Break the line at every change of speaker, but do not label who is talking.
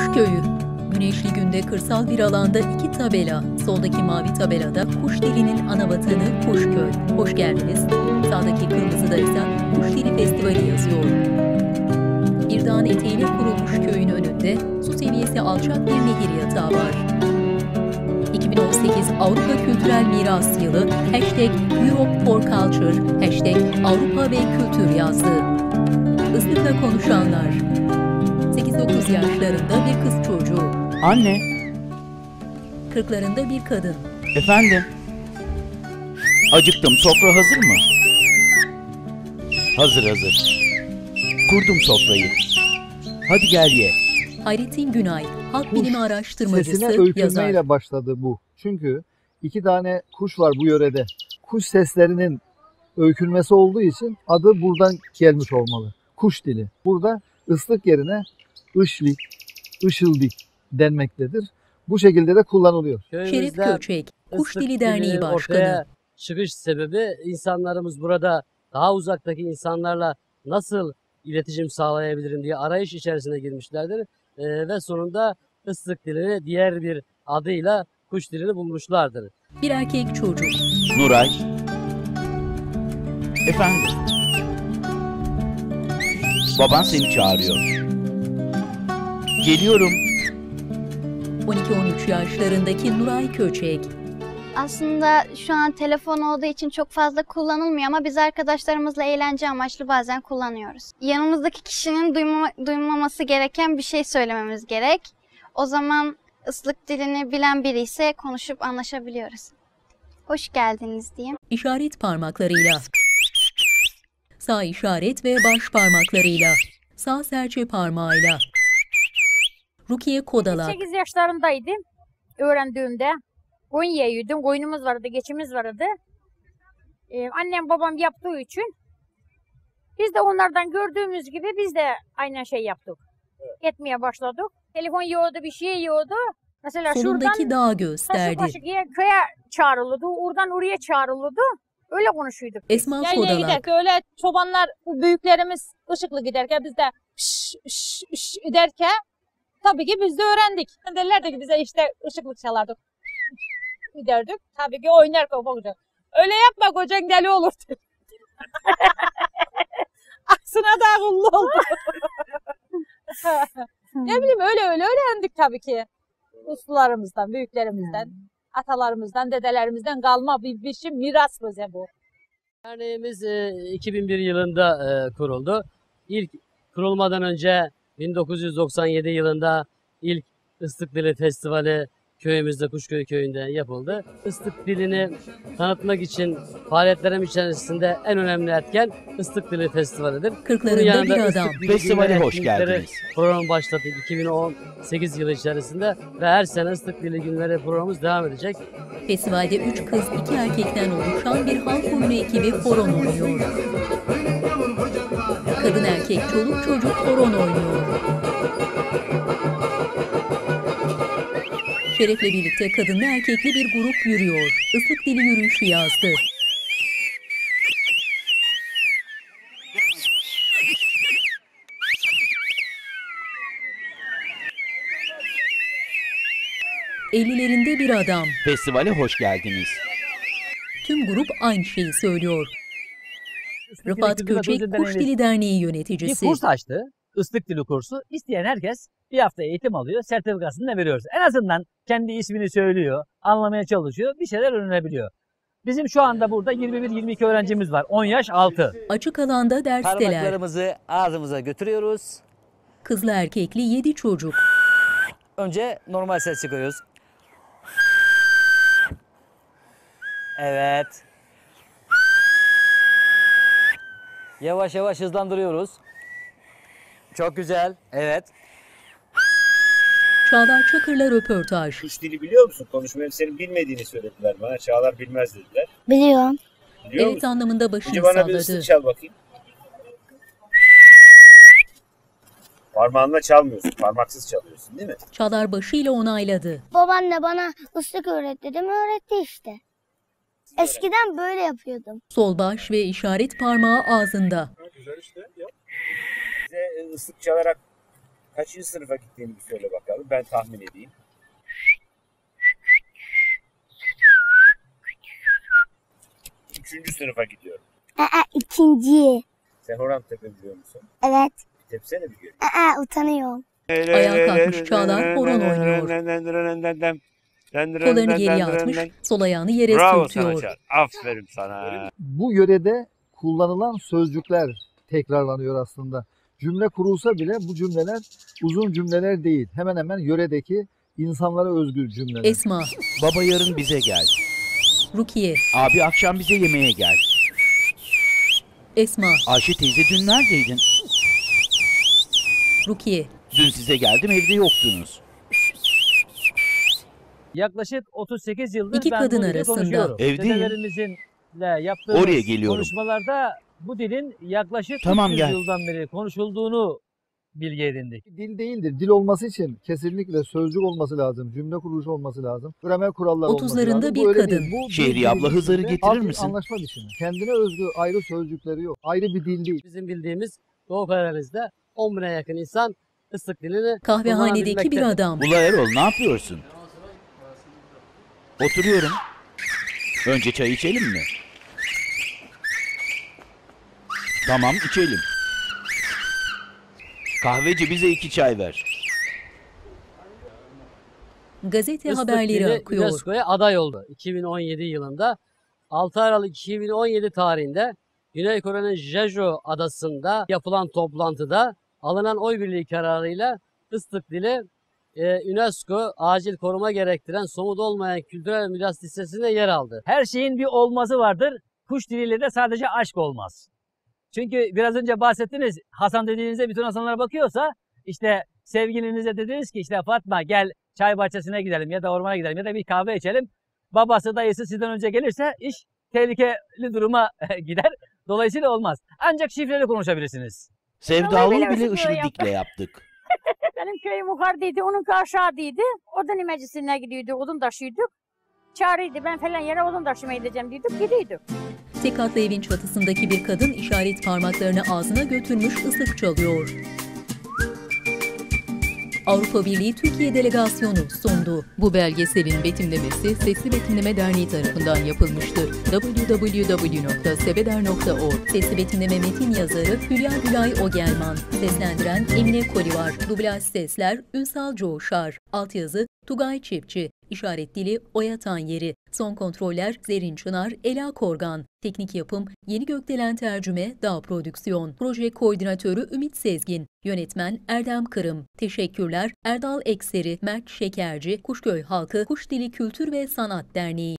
Kuşköyü. Güneşli günde kırsal bir alanda iki tabela. Soldaki mavi tabelada kuş dilinin anavatanı Kuşköy. Hoş geldiniz. Sağdaki kırmızıda ise Kuş Dili Festivali yazıyor. Bir dağın eteğine kurulmuş köyün önünde su seviyesi alçak bir nehir yatağı var. 2018 Avrupa Kültürel Miras Yılı #Europe for Culture, #Avrupa ve Kültür yazdı. Islıkla konuşanlar. 8-9 yaşlarında bir kız çocuğu.
Anne.
40'larında bir kadın.
Efendim. Acıktım. Sofra hazır mı? Hazır. Kurdum sofrayı. Hadi gel ye.
Hayrettin Günay, halk bilimi araştırmacısı,
sesine öykünmeyle
yazar.
başladı bu. Çünkü 2 tane kuş var bu yörede. Kuş seslerinin öykünmesi olduğu için adı buradan gelmiş olmalı. Kuş dili. Burada ıslık yerine ışlik, ışıldik denmektedir. Bu şekilde de kullanılıyor.
Şerif Köçek, Kuş Dili Derneği Başkanı.
Ortaya çıkış sebebi insanlarımız burada daha uzaktaki insanlarla nasıl iletişim sağlayabilirim diye arayış içerisine girmişlerdir. Ve sonunda ıslık dilini diğer bir adıyla kuş dilini bulmuşlardır.
Bir erkek çocuk.
Nuray. Efendim. Baban seni çağırıyor. Geliyorum.
12-13 yaşlarındaki Nuray Köçek.
Aslında şu an telefon olduğu için çok fazla kullanılmıyor ama biz arkadaşlarımızla eğlence amaçlı bazen kullanıyoruz. Yanımızdaki kişinin duymaması gereken bir şey söylememiz gerek. O zaman ıslık dilini bilen biri ise konuşup anlaşabiliyoruz. Hoş geldiniz diyeyim.
İşaret parmaklarıyla. Sağ işaret ve baş parmaklarıyla. Sağ serçe parmağıyla. Rukiye Kodalak.
8 yaşlarındaydım öğrendiğimde. Koyun yiyordum. Koyunumuz vardı, geçimiz vardı. Annem babam yaptığı için biz de onlardan gördüğümüz gibi biz de aynen şey yaptık. Etmeye başladık. Telefon yiyordu, bir şey yiyordu. Mesela
Solundaki
şuradan
dağı gösterdi.
köye çağrılırdı. Oradan oraya çağrılırdı. Öyle konuşuyorduk.
Esma
Yaylaya
Kodalak.
giderken öyle çobanlar, bu büyüklerimiz ışıklı giderken biz de şş derken tabii ki biz de öğrendik. Derlerdi ki bize işte ışıklık çalardık. Giderdik. Tabii ki oynarken bakacak. Öyle yapma kocan deli olur. Aksına da akıllı oldu. Ne bileyim öyle öğrendik tabii ki. Uslularımızdan, büyüklerimizden, atalarımızdan, dedelerimizden kalma bir biçim miras bize bu.
Derneğimiz 2001 yılında kuruldu. İlk kurulmadan önce 1997 yılında ilk Islık Dili Festivali köyümüzde, Kuşköy köyünde yapıldı. Islık dilini tanıtmak için faaliyetlerim içerisinde en önemli etken Islık Dili Festivali'dir.
40'larında bir adam.
Festivale hoş geldiniz.
Programı başlattık 2018 yılı içerisinde ve her sene Islık Dili Günleri programımız devam edecek.
Festivalde 3 kız 2 erkekten oluşan bir halk oyunu ekibi horon oynuyor. Kadın erkek çoluk çocuk horon oynuyor. Şeref'le birlikte kadınlı erkekli bir grup yürüyor. Islık dili yürüyüşü yazdı. Ellilerinde bir adam.
Festivale hoş geldiniz.
Tüm grup aynı şeyi söylüyor. Rıfat Köçek, Kuş Dili Derneği yöneticisi.
Bir kurs açtı. Islık dili kursu. İsteyen herkes bir hafta eğitim alıyor. Sertifikasını da veriyoruz. En azından kendi ismini söylüyor. Anlamaya çalışıyor. Bir şeyler öğrenebiliyor. Bizim şu anda burada 21-22 öğrencimiz var. 10 yaş altı.
Açık alanda dersteler.
Parmaklarımızı ağzımıza götürüyoruz.
Kızlı erkekli 7 çocuk.
Önce normal ses çıkıyoruz. Evet. Yavaş yavaş hızlandırıyoruz. Çok güzel. Evet.
Çağlar Çakır'la röportaj.
Kuş dili biliyor musun? Konuşmayı senin bilmediğini söylediler bana. Çağlar bilmez dediler.
Biliyorum.
Biliyor
Evet
musun?
anlamında başını
Önce bana bir ıslık
salladı.
çal bakayım. Parmağınla çalmıyorsun. Parmaksız çalıyorsun değil mi?
Çağlar başıyla onayladı.
Babaanne bana ıslık öğret dedim, öğretti işte. Eskiden böyle yapıyordum.
Sol baş ve işaret parmağı ağzında.
Güzel işte. Yap. Bize ıslık çalarak Kaçıncı sınıfa gittiğini bir söyle bakalım. Ben tahmin edeyim. Üçüncü sınıfa gidiyorum.
İkinci.
Sen horon tepebiliyor musun?
Evet.
Bir tepsene bir göreyim.
Utanıyorum.
Ayağa kalkmış Çağlar horon oynuyor. Kollarını geriye atmış, sol ayağını yere
Bravo sana
sürtüyor.
Çağlar. Aferin sana.
Bu yörede kullanılan sözcükler tekrarlanıyor aslında. Cümle kurulsa bile bu cümleler uzun cümleler değil. Hemen hemen yöredeki insanlara özgü cümleler.
Esma,
Baba yarın bize gel.
Rukiye,
Abi akşam bize yemeğe gel.
Esma,
Ayşe teyze dün neredeydin?
Rukiye,
Dün size geldim evde yoktunuz.
Yaklaşık 38 yıldır
İki
ben
kadın
bu dili
arasında.
konuşuyorum.
Evdeyim.
Dedelerimizle yaptığımız
Oraya geliyorum.
konuşmalarda bu dilin yaklaşık
Tamam,
300
gel.
yıldan beri konuşulduğunu bilgi edindik.
Dil değildir. Dil olması için kesinlikle sözcük olması lazım. Cümle kuruluşu olması lazım. Gramer kuralları olması
30'larında
lazım.
bir
Bu öyle
kadın.
değil. Bu bir
Şehriye
dilin
abla Hızır'ı
içinde
getirir
alt bir
misin?
Anlaşma biçimi. Kendine özgü ayrı sözcükleri yok. Ayrı bir dil değil.
Bizim bildiğimiz Doğu Karadeniz'de 10 bine yakın insan ıslık dilini
kahvehanedeki bir
kullanabilmektedir.
adam.
Ula Erol ne yapıyorsun? Oturuyorum. Önce çay içelim mi? Tamam içelim. Kahveci bize 2 çay ver.
Gazete
Islık
haberleri
dili
akıyor.
UNESCO'ya aday oldu. 2017 yılında 6 Aralık 2017 tarihinde Güney Kore'nin Jeju adasında yapılan toplantıda alınan oy birliği kararıyla ıslık dili UNESCO acil koruma gerektiren somut olmayan kültürel miras listesine yer aldı.
Her şeyin bir olmazı vardır. Kuş diliyle de sadece aşk olmaz. Çünkü biraz önce bahsettiniz, Hasan dediğinizde bütün Hasanlara bakıyorsa işte sevgilinize dediniz ki işte Fatma gel çay bahçesine gidelim ya da ormana gidelim ya da bir kahve içelim. Babası dayısı sizden önce gelirse iş tehlikeli duruma gider. Dolayısıyla olmaz. Ancak şifreli konuşabilirsiniz.
Sevdalı
Vallahi
bile
böyle
ışıldıkla yaptık.
Benim köyüm yukarıdaydı, onunki aşağıdaydı. Odun meclisine gidiyorduk, odun taşıyorduk. Çağrıydı, ben falan yere odun taşımaya gideceğim diyorduk, gidiyorduk.
Tek katlı evin çatısındaki bir kadın işaret parmaklarını ağzına götürmüş ıslık çalıyor. Avrupa Birliği Türkiye Delegasyonu sundu. Bu belgeselin betimlemesi Sesli Betimleme Derneği tarafından yapılmıştır. www.sebeder.org Sesli Betimleme metin yazarı Hülya Gülay Ogelman. Seslendiren Emine Kolivar. Dublaj sesler Ünsal Coğuşar. Altyazı Tugay Çiftçi. İşaret dili Oya Tanyeri. Son kontroller Zerrin Çınar, Ela Korgan. Teknik yapım Yeni Gökdelen Tercüme, Dağ Prodüksiyon. Proje koordinatörü Ümit Sezgin. Yönetmen Erdem Kırım. Teşekkürler Erdal Ekseri, Mert Şekerci, Kuşköy Halkı Kuş Dili Kültür ve Sanat Derneği.